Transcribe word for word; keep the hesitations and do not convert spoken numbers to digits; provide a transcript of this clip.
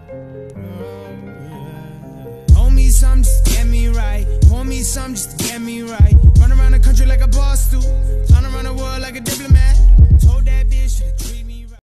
Hold me some just to get me right. Hold me some just to get me right. Run around the country like a boss do. Tryna run the world